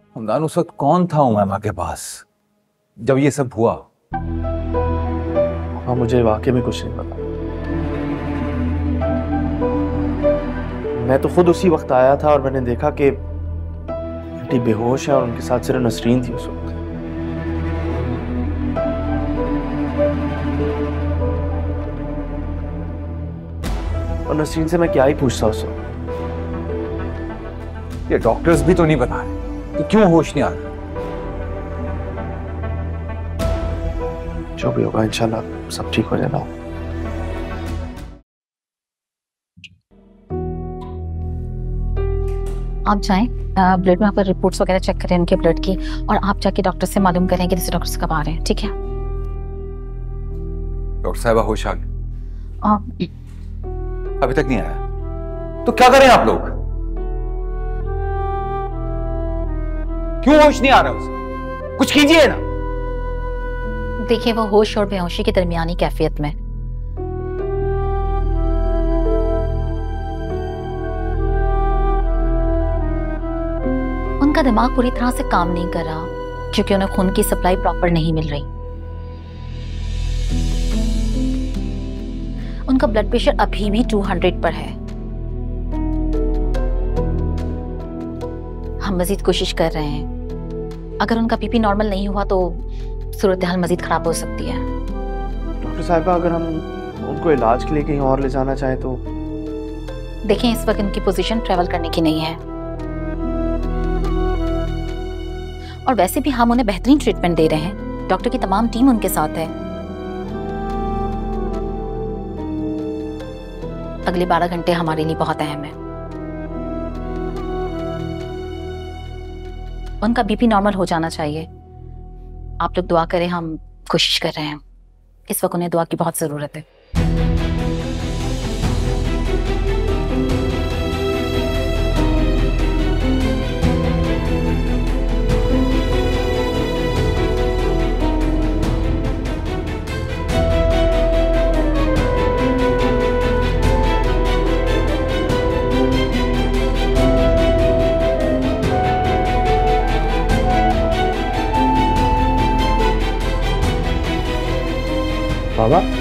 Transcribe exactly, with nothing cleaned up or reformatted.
हमदान उस वक्त कौन था उमैमा के पास जब ये सब हुआ? हाँ, मुझे वाकई में कुछ नहीं पता। मैं तो खुद उसी वक्त आया था और मैंने देखा कि आंटी बेहोश है और उनके साथ सिर्फ नसरीन थी उस वक्त। और नसरीन से मैं क्या ही पूछता उस वक्त। ये डॉक्टर्स भी तो नहीं बता रहे कि क्यों होश नहीं आ रहा। जो भी होगा इंशाल्लाह सब ठीक हो जाएगा। आप जाएं, ब्लड में आप रिपोर्ट्स वगैरह चेक करें उनके ब्लड की, और आप जाके डॉक्टर से मालूम करें कि दूसरे डॉक्टर कब आ रहे हैं। ठीक है? डॉक्टर साहबा होश आ गए? अभी तक नहीं आया तो क्या करें आप लोग? क्यों होश नहीं आ रहा उसे? कुछ कीजिए ना। देखिए, वो होश और बेहोशी की दरमियानी कैफियत में। उनका दिमाग पूरी तरह से काम नहीं कर रहा क्योंकि उन्हें खून की सप्लाई प्रॉपर नहीं मिल रही। उनका ब्लड प्रेशर अभी भी दो सौ पर है। हम मजीद कोशिश कर रहे हैं। अगर उनका बीपी नॉर्मल नहीं हुआ तो सूरत हाल मजीद खराब हो सकती है। डॉक्टर साहिबा, अगर हम उनको इलाज के लिए कहीं और ले जाना चाहें तो? देखें, इस वक्त उनकी पोजीशन ट्रेवल करने की नहीं है, और वैसे भी हम उन्हें बेहतरीन ट्रीटमेंट दे रहे हैं। डॉक्टर की तमाम टीम उनके साथ है। अगले बारह घंटे हमारे लिए बहुत अहम है। उनका बीपी नॉर्मल हो जाना चाहिए। आप लोग दुआ करें, हम कोशिश कर रहे हैं। इस वक्त उन्हें दुआ की बहुत जरूरत है। बाबा,